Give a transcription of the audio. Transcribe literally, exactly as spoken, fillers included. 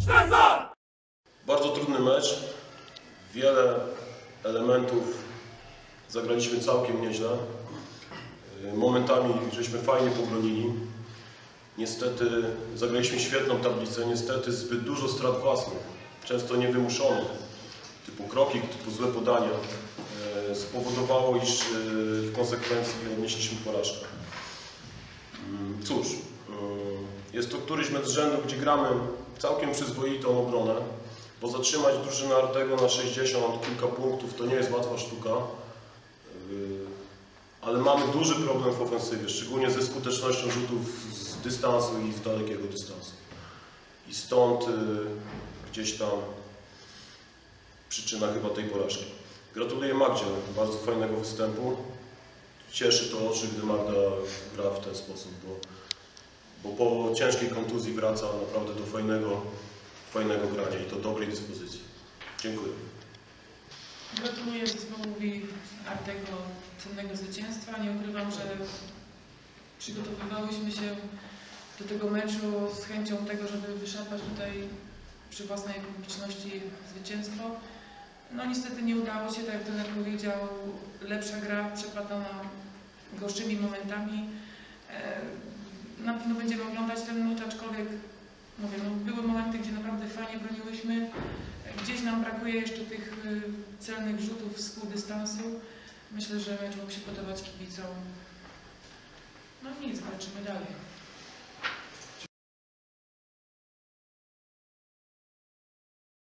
Bardzo trudny mecz. Wiele elementów zagraliśmy całkiem nieźle. Momentami żeśmy fajnie pobronili. Niestety zagraliśmy świetną tablicę, niestety zbyt dużo strat własnych, często niewymuszonych, typu kroki, typu złe podania, spowodowało, iż w konsekwencji odnieśliśmy porażkę. Cóż, jest to któryś mecz z rzędu, gdzie gramy całkiem przyzwoitą obronę, bo zatrzymać drużynę Artego na sześćdziesiąt kilka punktów to nie jest łatwa sztuka, ale mamy duży problem w ofensywie, szczególnie ze skutecznością rzutów z dystansu i z dalekiego dystansu. I stąd gdzieś tam przyczyna chyba tej porażki. Gratuluję Magdzie bardzo fajnego występu. Cieszy to oczy, gdy Magda gra w ten sposób, bo, bo po ciężkiej kontuzji wraca naprawdę do fajnego, fajnego grania i do dobrej dyspozycji. Dziękuję. Gratuluję zespołowi Artego cennego zwycięstwa. Nie ukrywam, że przygotowywałyśmy się do tego meczu z chęcią tego, żeby wyszarpać tutaj przy własnej publiczności zwycięstwo. No niestety nie udało się, tak jak trener powiedział, lepsza gra przeplatana gorszymi momentami. Na pewno będziemy oglądać ten mecz, aczkolwiek mówię, no, były momenty, gdzie naprawdę fajnie broniłyśmy. Gdzieś nam brakuje jeszcze tych celnych rzutów z pół dystansu. Myślę, że mecz mógł się podobać kibicom. No nic, walczymy dalej.